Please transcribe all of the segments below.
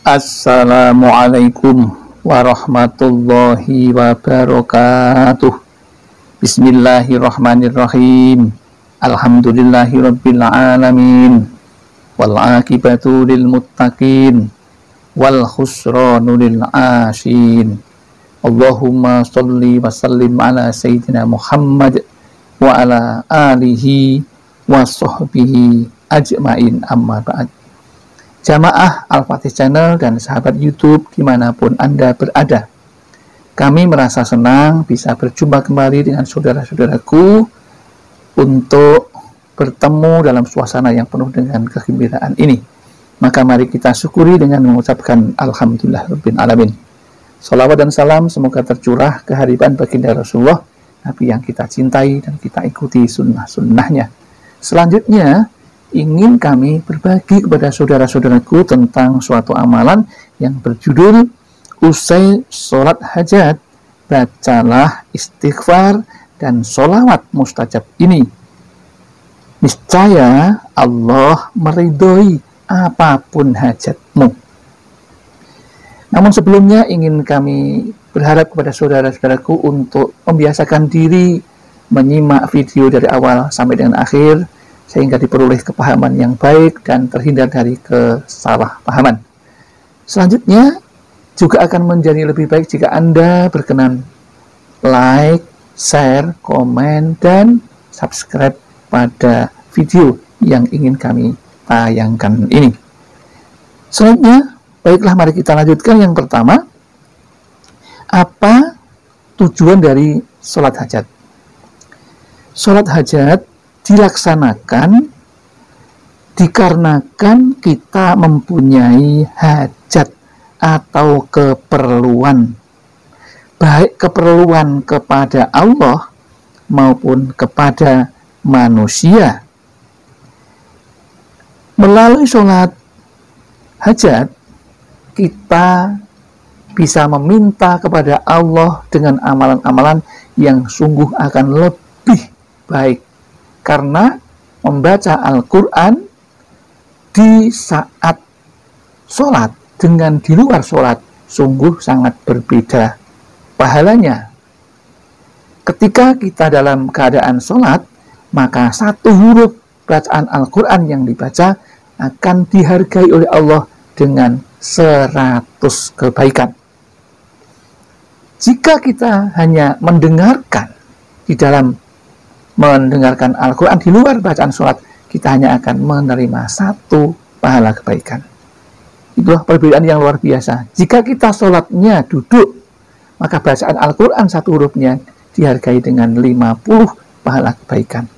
Assalamualaikum warahmatullahi wabarakatuh. Bismillahirrahmanirrahim. Alhamdulillahirabbil alamin. Wal aqibatu lil muttaqin wal khusranu lil asyin. Allahumma shalli wa sallim ala sayyidina Muhammad wa ala alihi wa sahbihi ajmain, amma ba'd. Jamaah Al-Fatih Channel dan sahabat YouTube dimanapun Anda berada, kami merasa senang bisa berjumpa kembali dengan saudara-saudaraku untuk bertemu dalam suasana yang penuh dengan kegembiraan ini. Maka mari kita syukuri dengan mengucapkan Alhamdulillahirabbil alamin. Salawat dan salam semoga tercurah kehadiran baginda Rasulullah, Nabi yang kita cintai dan kita ikuti sunnah-sunnahnya. Selanjutnya ingin kami berbagi kepada saudara-saudaraku tentang suatu amalan yang berjudul usai sholat hajat, bacalah istighfar dan sholawat mustajab ini. Niscaya Allah meridhoi apapun hajatmu. Namun sebelumnya ingin kami berharap kepada saudara-saudaraku untuk membiasakan diri menyimak video dari awal sampai dengan akhir, sehingga diperoleh kepahaman yang baik dan terhindar dari kesalahpahaman. Selanjutnya, juga akan menjadi lebih baik jika Anda berkenan like, share, komen, dan subscribe pada video yang ingin kami tayangkan ini. Selanjutnya, baiklah mari kita lanjutkan. Yang pertama, apa tujuan dari sholat hajat? Sholat hajat dilaksanakan dikarenakan kita mempunyai hajat atau keperluan, baik keperluan kepada Allah maupun kepada manusia. Melalui sholat hajat kita bisa meminta kepada Allah dengan amalan-amalan yang sungguh akan lebih baik, karena membaca Al-Quran di saat sholat dengan di luar sholat sungguh sangat berbeda pahalanya. Ketika kita dalam keadaan sholat, maka satu huruf bacaan Al-Quran yang dibaca akan dihargai oleh Allah dengan 100 kebaikan. Jika kita hanya mendengarkan Al-Quran di luar bacaan sholat, kita hanya akan menerima 1 pahala kebaikan. Itulah perbedaan yang luar biasa. Jika kita sholatnya duduk, maka bacaan Al-Quran 1 hurufnya dihargai dengan 50 pahala kebaikan.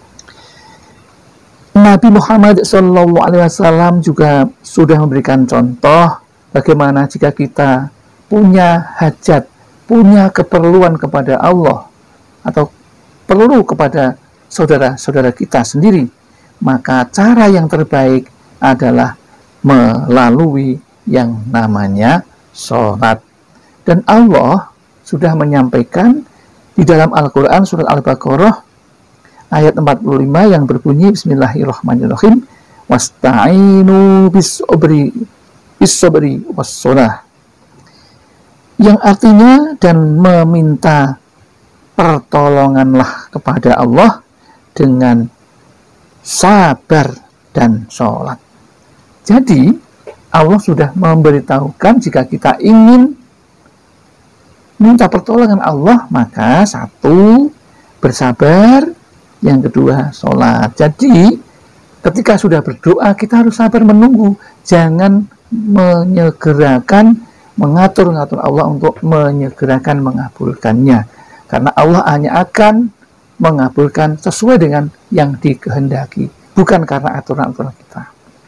Nabi Muhammad SAW juga sudah memberikan contoh bagaimana jika kita punya hajat, punya keperluan kepada Allah, atau perlu kepada saudara-saudara kita sendiri, maka cara yang terbaik adalah melalui yang namanya sholat. Dan Allah sudah menyampaikan di dalam Al-Quran surat Al-Baqarah ayat 45 yang berbunyi Bismillahirrahmanirrahim, wasta'inu bis-sabri was-sholah, yang artinya dan meminta pertolonganlah kepada Allah dengan sabar dan sholat. Jadi Allah sudah memberitahukan jika kita ingin minta pertolongan Allah, maka 1, bersabar, yang kedua sholat. Jadi ketika sudah berdoa kita harus sabar menunggu, jangan menyegerakan mengatur-ngatur Allah untuk menyegerakan mengabulkannya. Karena Allah hanya akan mengabulkan sesuai dengan yang dikehendaki, bukan karena aturan-aturan kita.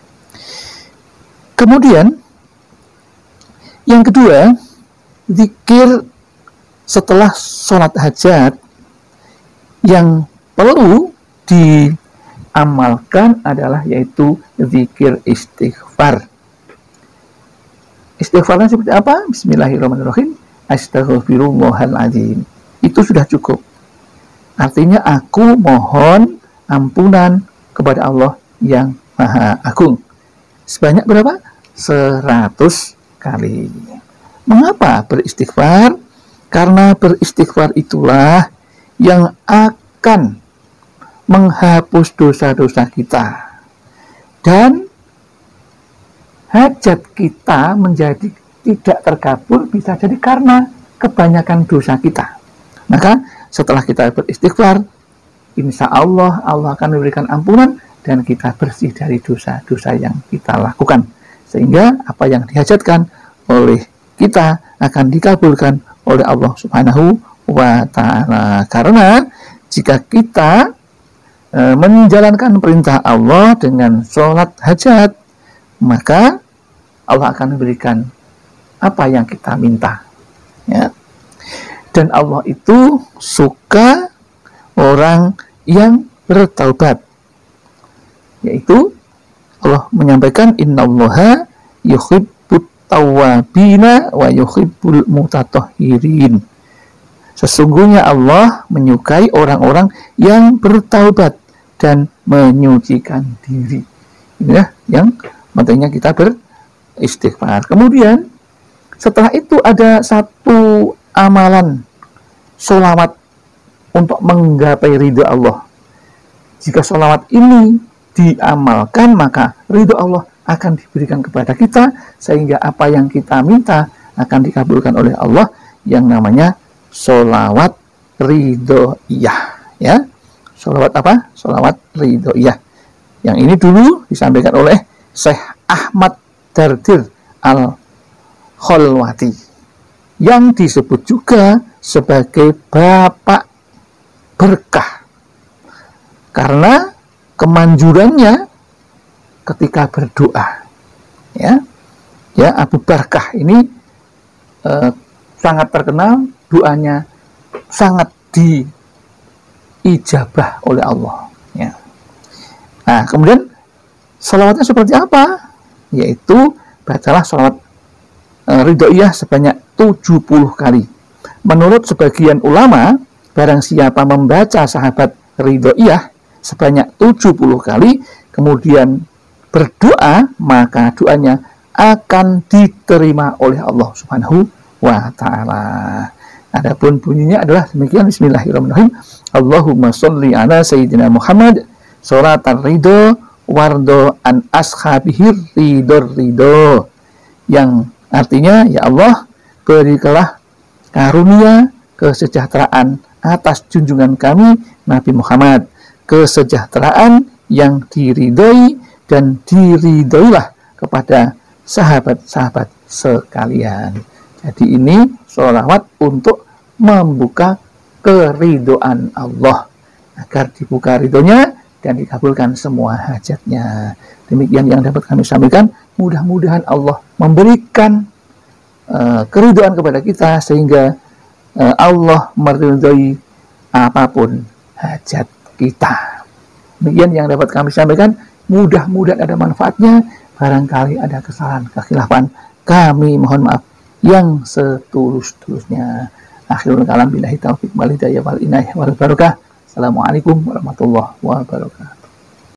Kemudian, yang kedua, zikir setelah sholat hajat yang perlu diamalkan adalah yaitu zikir istighfar. Istighfarnya seperti apa? Bismillahirrahmanirrahim. Astaghfirullahaladzim. Itu sudah cukup. Artinya aku mohon ampunan kepada Allah yang Maha Agung. Sebanyak berapa? 100 kali. Mengapa beristighfar? Karena beristighfar itulah yang akan menghapus dosa-dosa kita. Dan hajat kita menjadi tidak terkabul bisa jadi karena kebanyakan dosa kita. Maka setelah kita beristighfar, insya Allah Allah akan memberikan ampunan dan kita bersih dari dosa-dosa yang kita lakukan. Sehingga apa yang dihajatkan oleh kita akan dikabulkan oleh Allah Subhanahu wa Ta'ala. Karena jika kita menjalankan perintah Allah dengan sholat hajat, maka Allah akan memberikan apa yang kita minta, ya. Dan Allah itu suka orang yang bertaubat, yaitu Allah menyampaikan innallaha yuhibbut tawwabina wa yuhibbul mutatahhirin. Sesungguhnya Allah menyukai orang-orang yang bertaubat dan menyucikan diri. Inilah yang pentingnya kita beristighfar. Kemudian setelah itu ada satu amalan sholawat untuk menggapai ridho Allah. Jika sholawat ini diamalkan, maka ridho Allah akan diberikan kepada kita, sehingga apa yang kita minta akan dikabulkan oleh Allah, yang namanya sholawat ridhoiyah, ya. Sholawat apa? Sholawat ridhoiyah. Yang ini dulu disampaikan oleh Syekh Ahmad Dardir Al-Kholwati, yang disebut juga sebagai Bapak Berkah, karena kemanjurannya ketika berdoa, ya Abu Barkah ini sangat terkenal, doanya sangat diijabah oleh Allah, ya. Nah, kemudian sholawatnya seperti apa? Yaitu bacalah sholawat ridhoiyah sebanyak 70 kali. Menurut sebagian ulama, barang siapa membaca sahabat ridhoiyah sebanyak 70 kali, kemudian berdoa, maka doanya akan diterima oleh Allah Subhanahu wa Ta'ala. Adapun bunyinya adalah demikian. Bismillahirrahmanirrahim. Allahumma sholli ala sayyidina Muhammad sholatan ridho wardo an ashabihir ridho, yang artinya, ya Allah, berikanlah karunia kesejahteraan atas junjungan kami Nabi Muhammad, kesejahteraan yang diridhoi, dan diridhoilah kepada sahabat-sahabat sekalian. Jadi ini sholawat untuk membuka keridhaan Allah, agar dibuka ridhonya dan dikabulkan semua hajatnya. Demikian yang dapat kami sampaikan. Mudah-mudahan Allah memberikan keridhaan kepada kita, sehingga Allah meridhoi apapun hajat kita. Demikian yang dapat kami sampaikan. Mudah-mudahan ada manfaatnya. Barangkali ada kesalahan, kekhilafan, kami mohon maaf yang setulus-tulusnya. Akhirul kalam billahi taufiq wal hidayah wal inayah wal barakah. Assalamualaikum warahmatullahi wabarakatuh.